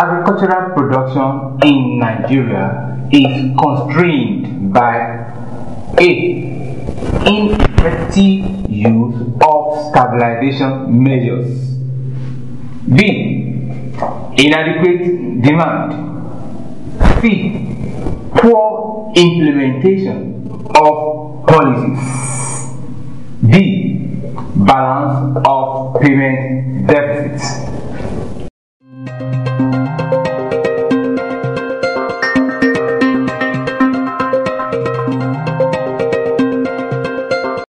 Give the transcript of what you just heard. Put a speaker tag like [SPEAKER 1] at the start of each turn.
[SPEAKER 1] agricultural production in Nigeria is constrained by A. Ineffective use of stabilization measures. B. Inadequate demand. C. Poor implementation of policies. D. Balance of payment deficits.